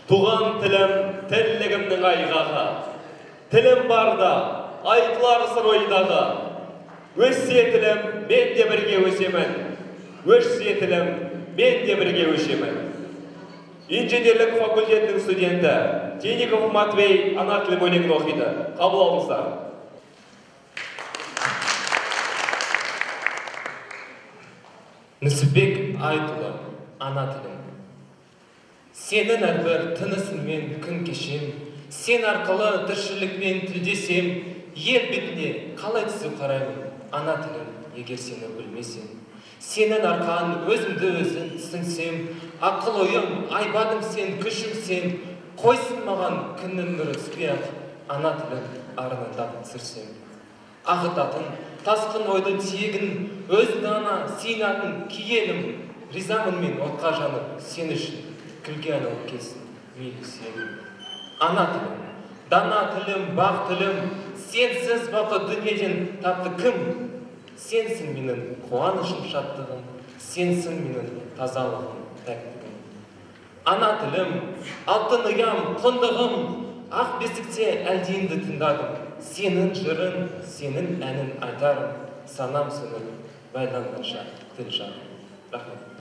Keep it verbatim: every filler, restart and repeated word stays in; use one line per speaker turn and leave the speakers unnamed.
Туған тілім тірлігімнің айғағы, тілім барда, айтылар сыр ойдағы. Өссе тілім, мен де бірге өсемін, өшсе тілім, мен де бірге өшемін. Инженерлік факультетінің студенті Теников Матвей ана тілім өлеңін оқиды. Қабыл алыңыздар.
Нүсіпбек Айтұлы, ана тілім. Сенің әрбір тынысыңмен күн кешем, сен арқылы тіршілікпен тілдесем, ел бетіне қалай түсіп қараймын, ана тілім, егер сені білмесем. Сенің арқан өзімді өзін түсінсем, ақыл ойым, айбадым сен, күшім сен, қойсын маған күннің нұры түспей-ақ, ана тілім, арынында сүрсем. Ағытатын, тасқын ойдың тиегін, өзің ана, сенатын киенім, ризамын мен отқа жанып, сен үшін күлге айналып келсін, мейлі сүйегім. Ана тілім, дана тілім, бақ тілім, сенсіз бақыт дүниеден тапты кім? Сенсің менің қуанышым, шаттығым, сенсің менің тазалығым, пәктігім. Ана тілім, алтын ұям, құндығым, ақ бесікте әлдейінді тыңдадым. Сенің жырын, сенің әнін айтарым, санам сөніп, байланғанша тіл жарым. Рахмет.